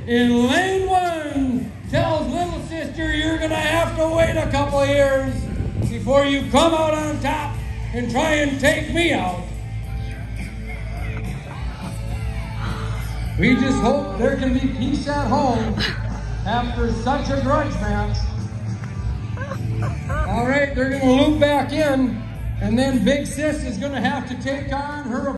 in lane 1 tells little sister you're gonna have to wait a couple of years before you come out on top and try and take me out. We just hope there can be peace at home after such a grudge match. All right, they're gonna loop back in, and then Big Sis is gonna have to take on her